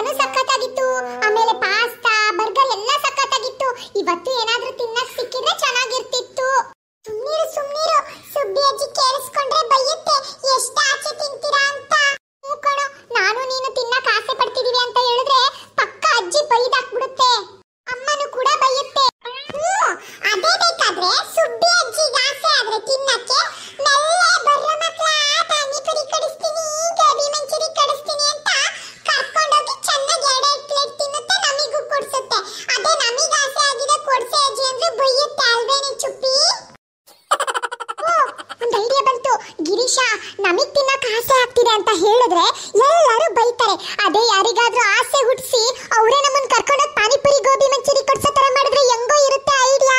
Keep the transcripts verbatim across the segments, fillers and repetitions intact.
ಪಿಜ್ಜಾನು ಸಕ್ಕತ್ತಾಗಿತ್ತು, ಆಮೇಲೆ pasta burger ಎಲ್ಲ ಸಕ್ಕತ್ತಾಗಿತ್ತು. ಇವತ್ತು ಏನಾದ್ರೂ ತಿನ್ನಕ್ ಸಿಕ್ಕಿದ್ರೆ ಚೆನ್ನಾಗಿರ್ತಿತ್ತು. ಸುಮ್ನಿರು ಸುಮ್ನಿರು, ಸುಬ್ಬಿ ಅಜ್ಜಿ ಕೇಳಿಸ್ಕೊಂಡ್ರೆ ಬೈಯುತ್ತೆ, ಎಷ್ಟು ಆಚೆ ತಿಂತೀರಾ ಅಂತ. ಕಣೋ, ನಾನು ನೀನು ತಿನ್ನಕ್ ಆಸೆ ಪಡ್ತಿದೀವಿ ಅಂತ ಹೇಳಿದ್ರೆ ಪಕ್ಕ ಅಜ್ಜಿ ಬೈದಾಕ್ಬಿಡುತ್ತೆ, ಅಮ್ಮನು ಕೂಡ ಬೈಯುತ್ತೆ. ಅದೇ ಬೇಕಾದ್ರೆ ಸುಬ್ಬಿ ಅಜ್ಜಿಗೆ ಆಸೆ ಆದ್ರೆ ತಿನ್ನಕ್ಕೆ ಮೆಲ್ಲೆ ಬರ್ರ ಮಕ್ಳ ಪಾನಿಪುರಿ ಕಡಿಸ್ತೀನಿ, ಗೋಬಿ ಮಂಚೂರಿ ಕಡಿಸ್ತೀನಿ ಅಂತ ಕರ್ಕೊಂಡೋಗಿ ಚೆನ್ನಾಗಿ ಎರಡೆರಡು ಪ್ಲೇಟ್ ತಿನ್ನುತ್ತೆ, ನಮಿಗೂ ಕೊಡ್ಸುತ್ತೆ. ಅದೇ ನಮಿಗೆ ಆಸೆ ಆಗಿದೆ ಕೊಡ್ಸೆ ಅಜ್ಜಿ ಅಂದ್ರೆ ಬೈಯುತ್ತೆ ಅಲ್ವೇನೆ ಚುಪ್ಪಿ? ಒಂದು ಐಡಿಯಾ ಬಂತು. ಗಿರೀಶ, ನಮಿಗ್ ತಿನ್ನಕ್ ಆಸೆ ಆಗ್ತಿದೆ ಅಂತ ಹೇಳಿದ್ರೆ ಎಲ್ಲರೂ ಬೈತಾರೆ. ಅದೇ ಯಾರಿಗಾದ್ರೂ ಆಸೆ ಹುಟ್ಟಿಸಿ ಅವರೇ ನಮ್ಮನ್ನ ಕರ್ಕೊಂಡೋಗಿ ಪಾನಿಪುರಿ ಗೋಬಿ ಮಂಚೂರಿ ಕೊಡ್ಸೋ ತರ ಮಾಡಿದ್ರೆ ಹೆಂಗೋ ಇರುತ್ತೆ ಐಡಿಯಾ.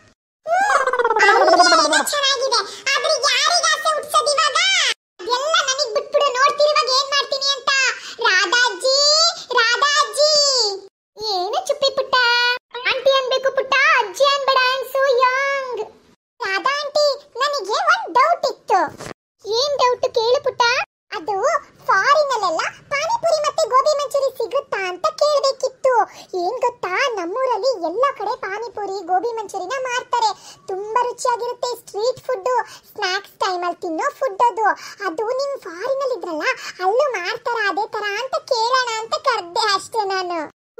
ಚೆನ್ನಾಗಿದೆ, ಆದ್ರೆ ಯಾರಿಗೆ ಆಸೆ ಹುಟ್ಟಿಸೋದು ಇವಾಗ? ಎಲ್ಲ ನನಗ್ ಬಿಟ್ಬಿಡು, ನೋಡ್ತಿರುವಾಗ ಏನ್ ಮಾಡ್ತೀನಿ ಅಂತ. ರಾಧಾಜಿ, ರಾಧಾಜಿ. ಏನು ಚುಪ್ಪಿ ಪುಟ್ಟ? ಆಂಟಿ ಅನ್ಬೇಕು ಪುಟ್ಟ, ಅಜ್ಜಿ ಅನ್ಬೇಡ, I am so young. Radha aunty, ನನಗೆ ಒಂದ್ ಡೌಟ್ ಇತ್ತು. ಏನ್ ಡೌಟ್ ಕೇಳು ಪುಟ್ಟ? ಅದು ಫಾರಿನಲ್ಲೆಲ್ಲ ಪಾನಿಪುರಿ ಮತ್ತೆ ಗೋಬಿ ಮಂಚೂರಿ ಸಿಗುತ್ತಾ ಅಂತ ಕೇಳಬೇಕಿತ್ತು. ಏನ್ ಗೊತ್ತಾ, ನಮ್ಮೂರಲ್ಲಿ ಎಲ್ಲ ಕಡೆ ಪಾನಿಪುರಿ ಗೋಬಿ ಮಂಚೂರಿನ ಮಾರ್ತಾರೆ. ತುಂಬಾ ರುಚಿಯಾಗಿರುತ್ತೆ. ಸ್ಟ್ರೀಟ್ ಫುಡ್, ಸ್ನಾಕ್ಸ್ ಟೈಮಲ್ಲಿ ತಿನ್ನೋ ಫುಡ್ ಅದು. ಅದು ನಿಮ್ ಫಾರಿನಲ್ಲಿ ಇದ್ರಲ್ಲ, ಅಲ್ಲೂ ಮಾಡ್ತಾರ ಅದೇ ತರ ಅಂತ ಕೇಳೋಣ ಅಂತ ಕರ್ದೆ ಅಷ್ಟೇ ನಾನು.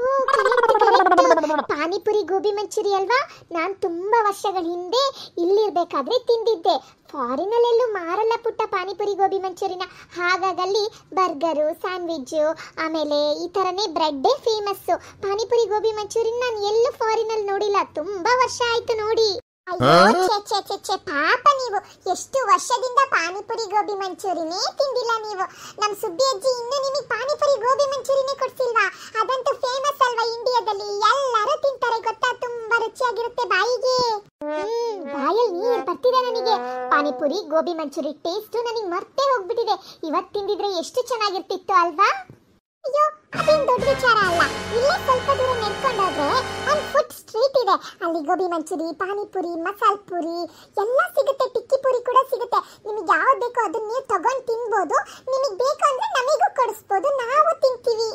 ಪಾನಿಪುರಿ ಗೋಬಿ ಮಂಚೂರಿ ಅಲ್ವಾ, ನಾನ್ ತುಂಬಾ ವರ್ಷಗಳ ಹಿಂದೆ ಇಲ್ಲಿರ್ಬೇಕಾದ್ರೆ ತಿಂದಿದ್ದೆ. ಫಾರಿನಲ್ಲೆಲ್ಲೂ ಮಾರಲ್ಲ ಪುಟ್ಟ ಪಾನಿಪುರಿ ಗೋಬಿ ಮಂಚೂರಿನ. ಹಾಗಾಗಿ ಬರ್ಗರು, ಸ್ಯಾಂಡ್ವಿಚ್ಚು, ಆಮೇಲೆ ಈ ತರನೇ ಬ್ರೆಡ್ಡೇ ಫೇಮಸ್ಸು. ಪಾನಿಪುರಿ ಗೋಬಿ ಮಂಚೂರಿನ ನಾನು ಎಲ್ಲೂ ಫಾರಿನಲ್ಲಿ ನೋಡಿಲ್ಲ, ತುಂಬಾ ವರ್ಷ ಆಯ್ತು ನೋಡಿ. ಅಯ್ಯೋ ಛೆ ಛೆ ಛೆ ಛೆ, ಪಾಪ ನೀವು ಎಷ್ಟು ವರ್ಷದಿಂದ ಪಾನಿಪುರಿ ಗೋಬಿ ಮಂಚೂರಿನೇ ತಿಂದಿಲ್ಲ ನೀವು. ನಮ್ ಸುಬ್ಬಿ ಅಜ್ಜಿ ಇನ್ನು ನಿಮಗೆ ಪಾನಿಪುರಿ ಗೋಬಿ ಮಂಚೂರಿನೇ ಕೊಡ್ಸಿಲ್ವಾ? ಅದಂತೂ ಫೇಮಸ್ ಅಲ್ವಾ ಇಂಡಿಯಾದಲ್ಲಿ, ಎಲ್ಲರೂ ತಿಂತಾರೆ ಗೊತ್ತಾ, ತುಂಬಾ ರುಚಿಯಾಗಿರುತ್ತೆ ಬಾಯಿಗೆ. ಹ್ಮ್, ಬಾಯಲ್ಲಿ ನೀರು ಬರ್ತಿದೆ ನನಗೆ. ಪಾನಿಪುರಿ ಗೋಬಿ ಮಂಚೂರಿ ಟೇಸ್ಟ್ ನನಗೆ ಮರ್ತೇ ಹೋಗ್ಬಿಟ್ಟಿದೆ. ಇವತ್ತು ತಿಂದಿದ್ರೆ ಎಷ್ಟು ಚೆನ್ನಾಗಿರ್ತಿತ್ತು ಅಲ್ವಾ? ಅಯ್ಯೋ, ಅದೇನ್ ದೊಡ್ಡ ವಿಚಾರ ಅಲ್ಲ. ಇಲ್ಲೇ ಸ್ವಲ್ಪ ದೂರ ನಡ್ಕೊಂಡೋದ್ರೆ ಒಂದು ಫುಡ್ ಸ್ಟ್ರೀಟ್ ಇದೆ. ಅಲ್ಲಿ ಗೋಬಿ ಮಂಚೂರಿ, ಪಾನಿಪುರಿ, ಮಸಾಲ ಪುರಿ ಎಲ್ಲ ಸಿಗುತ್ತೆ. ಟಿಕ್ಕಿ ಪುರಿ ಕೂಡ ಸಿಗುತ್ತೆ. ನಿಮಗೆ ಯಾವ್ದು ಬೇಕೋ ಅದನ್ನ ನೀವು ತಗೊಂಡು ತಿನ್ಬೋದು. ನಿಮಗೆ ಬೇಕು ಅಂದ್ರೆ ನಮಗೂ ಕೊಡಿಸ್ಬೋದು, ನಾವು ತಿಂತೀವಿ.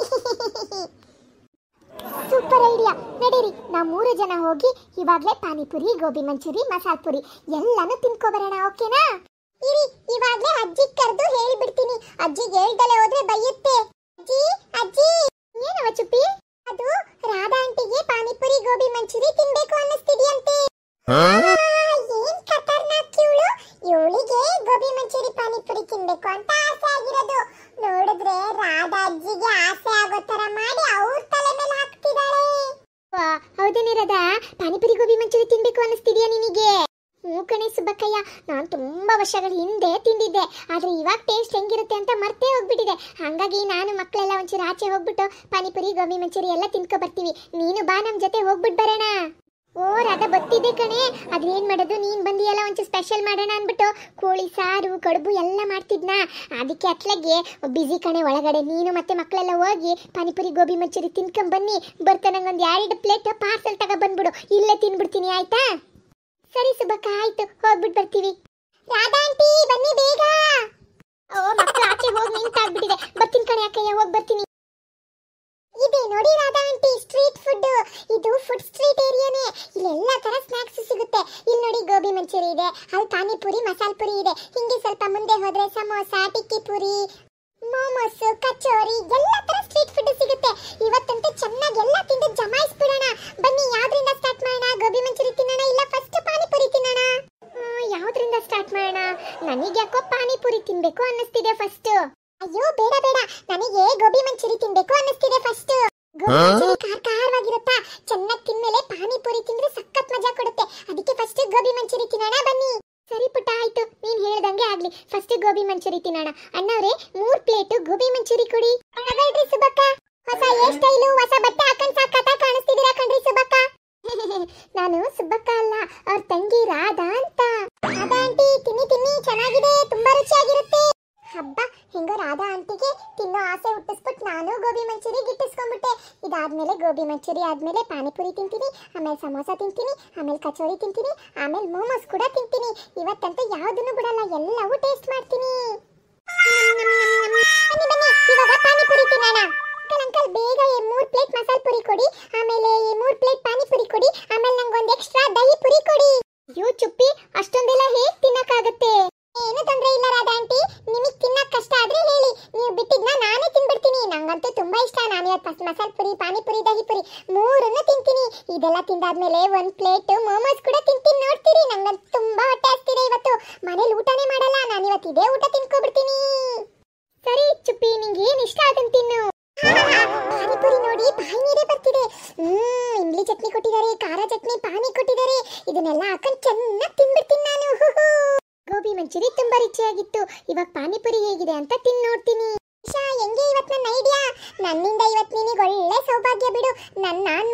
Super idea. ನಡೀರಿ, ನಾವು ಮೂರು ಜನ ಹೋಗಿ ಇವಾಗಲೇ ಪಾನಿಪುರಿ, ಗೋಬಿ ಮಂಚೂರಿ, ಮಸಾಲ ಪುರಿ ಎಲ್ಲಾನು ತಿನ್ಕೊಬರೋಣ, ಓಕೆನಾ? ಇರಿ, ಇವಾಗಲೇ ಅಜ್ಜಿ ಕರೆದು ಹೇಳ್ಬಿಡ್ತೀನಿ. ಅಜ್ಜಿಗೆ ಹೇಳ್ದಲೆ ಹೋದ್ರೆ ಬೈಯುತ್ತೆ. ಅಜ್ಜಿ, ಅಜ್ಜಿ. ಏನವ ಚುಪ್ಪಿ? ಅದು ರಾಧಾ ಆಂಟಿಗೆ ಪಾನಿಪುರಿ ಗೋಬಿ ಮಂಚೂರಿ ತಿನ್ಬೇಕು ಅನ್ನಿಸ್ತಿದ್ಯಂತೆ. ಏನ್ ಖತರ್ನಾಕ್ ಇವಳು. ಇವಳಿಗೆ ಗೋಬಿ ಮಂಚೂರಿ ಪಾನಿಪುರಿ ತಿನ್ಬೇಕು ಅಂತ ಆಸೆ ಆಗಿರೋದು. ನೋಡಿದ್ರೆ ರಾಧಾ ಅಜ್ಜಿಗೆ ಆಸೆ ಆಗೋ ತರ ಮಾಡಿ ಅವ್ರ ತಲೆ ಮೇಲೆ ಹಾಕ್ತಿದ್ದಾಳೆ. ಹೌದೇನೆ ರಾಧಾ, ಪಾನಿಪುರಿ ಗೋಬಿ ಮಂಚೂರಿ ತಿನ್ಬೇಕು ಅನ್ನಿಸ್ತಿದ್ಯಾ ನಿನಗೆ? ಹ್ಞೂ ಕಣೆ ಸುಬ್ಬಕ್ಕಯ್ಯ, ನಾನು ತುಂಬಾ ವರ್ಷಗಳ ಹಿಂದೆ ತಿಂದಿದ್ದೆ. ಆದ್ರೆ ಇವಾಗ ಟೇಸ್ಟ್ ಹೆಂಗಿರುತ್ತೆ ಅಂತ ಮರ್ತೇ ಹೋಗ್ಬಿಟ್ಟಿದೆ. ಹಾಗಾಗಿ ನಾನು ಮಕ್ಕಳೆಲ್ಲ ಒಂಚೂರು ಆಚೆ ಹೋಗ್ಬಿಟ್ಟು ಪಾನಿಪುರಿ ಗೋಬಿ ಮಂಚೂರಿ ಎಲ್ಲ ತಿನ್ಕೊ ಬರ್ತೀವಿ. ನೀನು ಬಾ, ನಮ್ ಜೊತೆ ಹೋಗ್ಬಿಟ್ಟು ಬರೋಣ. ಓ ರಾಧಾ, ಗೊತ್ತಿದೆ ಕಣೆ. ಆದ್ರೆ ಏನ್ ಮಾಡೋದು, ನೀನ್ ಬಂದಿಯಲ್ಲ ಒಂಚೂರು ಸ್ಪೆಷಲ್ ಮಾಡೋಣ ಅನ್ಬಿಟ್ಟು ಕೋಳಿ ಸಾರು, ಕಡುಬು ಎಲ್ಲ ಮಾಡ್ತಿದ್ನಾ. ಅದಕ್ಕೆ ಅಟ್ಲಾಗೆ ಬಿಸಿ ಕಣೆ ಒಳಗಡೆ. ನೀನು ಮತ್ತೆ ಮಕ್ಕಳೆಲ್ಲ ಹೋಗಿ ಪಾನಿಪುರಿ ಗೋಬಿ ಮಂಚೂರಿ ತಿನ್ಕೊಂಡ್ ಬನ್ನಿ. ಬರ್ತಾ ನಂಗೊಂದು ಎರಡು ಪ್ಲೇಟ್ ಪಾರ್ಸಲ್ ತಗೋ ಬಂದ್ಬಿಡು, ಇಲ್ಲೇ ತಿನ್ಬಿಡ್ತೀನಿ, ಆಯ್ತಾ? ಸರಿ ಸುಬ್ಬಕ್ಕ, ಆಯ್ತು, ಹೋಗ್ಬಿಟ್ಟು ಬರ್ತೀವಿ. ರಾಧಾ ಆಂಟಿ ಬನ್ನಿ ಬೇಗ. ಓ, ಮಕ್ಕಳು ಆಚೆ ಹೋಗಿ ನಿಂತಾಗ್ಬಿಟ್ಟಿದೆ. ಬರ್ತೀನಿ ಕಣೆ ಅಕ್ಕಯ್ಯ, ಹೋಗಿ ಬರ್ತೀನಿ. ಇದೆ ನೋಡಿ ರಾಧಾ ಆಂಟಿ, ಸ್ಟ್ರೀಟ್ ಫುಡ್. ಇದು ಫುಡ್ ಸ್ಟ್ರೀಟ್ ಏರಿಯಾನೇ. ಇಲ್ಲಿ ಎಲ್ಲಾ ತರ ಸ್ನಾಕ್ಸ್ ಸಿಗುತ್ತೆ. ಇಲ್ಲಿ ನೋಡಿ ಗೋಬಿ ಮಂಚೂರಿ ಇದೆ, ಅಲ್ಲಿ ಪಾನಿಪುರಿ, ಮಸಾಲ ಪುರಿ ಇದೆ. ಹಿಂಗೆ ಸ್ವಲ್ಪ ಮುಂದೆ ಹೋದ್ರೆ ಸಮೋಸ, ಟಿಕ್ಕಿ ಪುರಿ, ಮೋಮೋಸ್, ಕಚೋರಿ ಎಲ್ಲ ತರ ಸ್ಟ್ರೀಟ್ ಫುಡ್ ಸಿಗುತ್ತೆ. ಇವತ್ತಂತೂ ಚೆನ್ನಾಗಿ ಎಲ್ಲ ತಿಂದು ಜಮಾಯಿಸ್ಬಿಡೋಣ. ಬನ್ನಿ, ಯಾವ್ದ್ರಿಂದ ಸ್ಟಾರ್ಟ್ ಮಾಡೋಣ? ಗೋಬಿ ಮಂಚೂರಿ ತಿನ್ನೋಣ ಇಲ್ಲ ಫಸ್ಟ್ ಪಾನಿಪುರಿ ತಿನ್ನೋಣ? ಯಾವ್ದ್ರಿಂದ ಸ್ಟಾರ್ಟ್ ಮಾಡೋಣ? ನನಗೆ ಯಾಕೋ ಪಾನಿಪುರಿ ತಿನ್ಬೇಕು ಅನ್ನಿಸ್ತಿದೆ ಫಸ್ಟ್. ಅಯ್ಯೋ ಬೇಡ ಬೇಡ, ನನಗೆ ಗೋಬಿ ಮಂಚೂರಿ ತಿನ್ಬೇಕು ಅನ್ನಿಸ್ತಿದೆ ಫಸ್ಟ್. ಗೋಬಿ ಮಂಚೂರಿ ಖಾರ ಖಾರವಾಗಿರುತ್ತಾ, ಚೆನ್ನಾಗಿ ತಿನ್ಮೇಲೆ ಪಾನಿಪುರಿ ತಿಂದ್ರೆ ಸಖತ್ ಮಜಾ ಕೊಡುತ್ತೆ. ಅದಕ್ಕೆ ಫಸ್ಟ್ ಗೋಬಿ ಮಂಚೂರಿ ತಿನ್ನೋಣ ಬನ್ನಿ. ಸರಿ ಪುಟ್ಟ, ಆಯ್ತು, ನೀನ್ ಹೇಳ್ದಂಗೆ ಆಗ್ಲಿ. ಫಸ್ಟ್ ಗೋಬಿ ಮಂಚೂರಿ ತಿನ್ನೋಣ. ಅಣ್ಣವ್ರೆ, ಮೂರ್ ಪ್ಲೇಟ್ ಗೋಬಿ ಮಂಚೂರಿ ಕೊಡಿ. ತಗೊಳ್ರಿ ಸುಬ್ಬಕ್ಕ. ಹೊಸ ಹೇರ್ ಸ್ಟೈಲು, ಹೊಸ ಬಟ್ಟೆ ಹಾಕೊಂಡ್ ಸಖತ್ತ ಕಾಣಿಸ್ತಿದ್ದೀರಾ ಕಣ್ರಿ ಸುಬ್ಬಕ್ಕ. ನಾನು ಸುಬ್ಬಕ್ಕ ಅಲ್ಲ, ಅವ್ರ ತಂಗಿ ರಾಧಾ ಅಂತ. ರಾಧಾ ಆಂಟಿ, ತಿನ್ನಿ ತಿನ್ನಿ, ಚೆನ್ನಾಗಿದೆ, ತುಂಬಾ ರುಚಿಯಾಗಿರುತ್ತೆ. ಹಬ್ಬ, ಹೆಂಗೋ ರಾಧಾ ಆಂಟಿಗೆ ತಿನ್ನೋ ಆಸೆ ಹುಟ್ಟಿಸ್ಬಿಟ್ಟು ನಾನು ಗೋಬಿ ಮಂಚೂರಿ ಗಿಟ್ಟಿಸ್ಕೊಂಡ್ಬಿಟ್ಟೆ. ಇದಾದ್ಮೇಲೆ ಗೋಬಿ ಮಂಚೂರಿ ಆದ್ಮೇಲೆ ಪಾನಿಪುರಿ ತಿಂತೀನಿ, ಆಮೇಲೆ ಸಮೋಸ ತಿಂತೀನಿ, ಆಮೇಲೆ ಕಚೋರಿ ತಿಂತೀನಿ, ಆಮೇಲೆ ಮೋಮೋಸ್ ಕೂಡ ತಿಂತೀನಿ. ಇವತ್ತಂತೂ ಯಾವುದನ್ನು ಬಿಡಲ್ಲ, ಎಲ್ಲವೂ ಟೇಸ್ಟ್ ಮಾಡ್ತೀನಿ. ಬನ್ನಿ ಬನ್ನಿ, ಇವಾಗ ಪಾನಿಪುರಿ ತಿನ್ನೋಣ. ಅಂಕಲ್ ಅಂಕಲ್ ಬೇಗ ತಿಂದಾದ್ಮೇಲೆ ಒಂದ್ ಪ್ಲೇಟ್ ಮೋಮೋಸ್ ಕೂಡ ತಿಂತೀನಿ ನೋಡ್ತೀರಿ. ನಂಗಂತೂ ತುಂಬಾ ಹೊಟ್ಟೆ ಹಸ್ತಿದೆ ಇವತ್ತು. ಮನೇಲಿ ಊಟನೇ ಮಾಡಲ್ಲ, ನಾನು ಇವತ್ತು ಇದೇ ಊಟ ತಿನ್ಕೊಬಿಡ್ತೀನಿ. ಸರಿ ಚುಪ್ಪಿ, ನಿಂಗೆ ಏನ್ ಇಷ್ಟ ಅದನ್ನ ತಿನ್ನು. ಪಾನಿಪುರಿ ನೋಡಿ ಬಾಯಿ ನೀರೇ ಬರ್ತಿದೆ. ಹ್ಮ್ ಇಂಬ್ಲಿ ಚಟ್ನಿ ಕೊಟ್ಟಿದ್ದಾರೆ, ಖಾರ ಚಟ್ನಿ, ಪಾನಿ ಕೊಟ್ಟಿದ್ದಾರೆ. ಇದನ್ನೆಲ್ಲ ಹಾಕೊಂಡು ಚೆನ್ನಾಗಿ ತಿನ್ಬಿಡ್ತೀನಿ ನಾನು. ಗೋಬಿ ಮಂಚೂರಿ ತುಂಬಾ ರುಚಿಯಾಗಿತ್ತು. ಇವಾಗ ಪಾನಿಪುರಿ ಹೇಗಿದೆ ಅಂತ ತಿನ್ ನೋಡ್ತೀನಿ. ಹೆಂಗೆ ಇವತ್ತು ನನ್ನ ಐಡಿಯಾ? ನನ್ನಿಂದ ಇವತ್ತು ನಿನಗೆ ಒಳ್ಳೆ ಸೌಭಾಗ್ಯ ಬಿಡು. ನನ್ನ